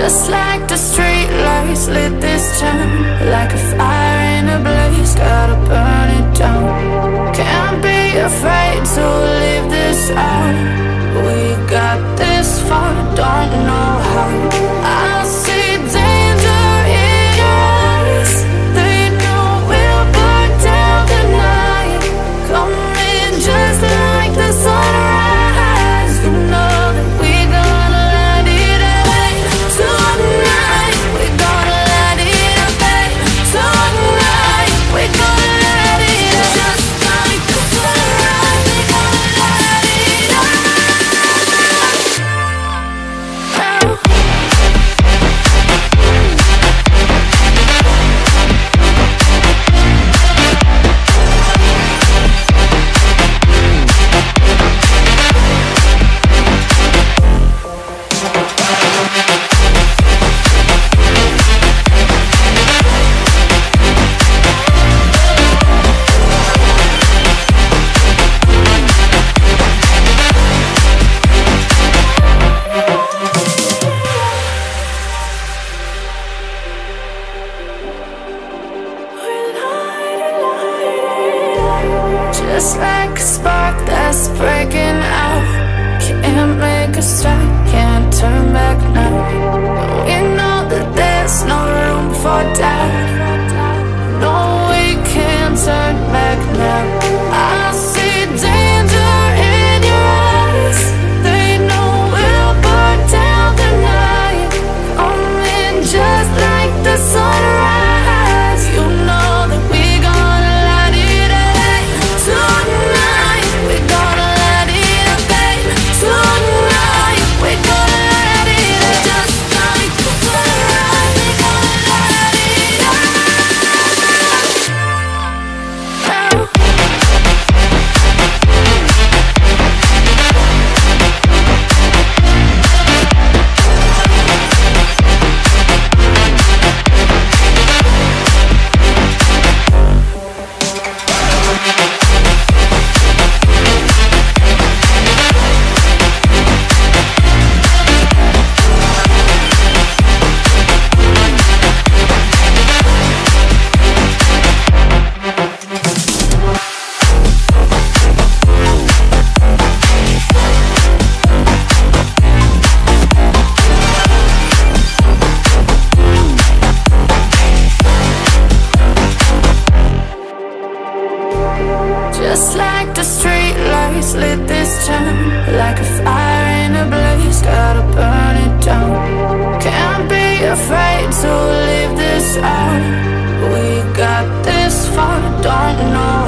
Just like the street lights lit this town, like a fire in a blaze, gotta burn it down. Can't be afraid to leave this out. We got this far, don't know how. I see danger in your eyes. They know we'll burn down the night. Coming just like the sunrise. You know that we're gonna light it up tonight. We're gonna light it up tonight. We're gonna light it up just like the sunrise. We're gonna light it up now. Just like a spark that's breaking out. Can't make a stop, can't turn back now. We know that there's no room for doubt. No, we can't turn back now. I see danger in your eyes. They know we'll burn down the night. Coming just like the sunrise. You know that we're gonna light it up tonight. We're gonna light it up tonight. We're gonna light it up just like the sunrise. We're gonna light it up now. Just like the street lights lit this town, like a fire in a blaze, gotta burn it down. Can't be afraid to leave this out. We got this far, don't know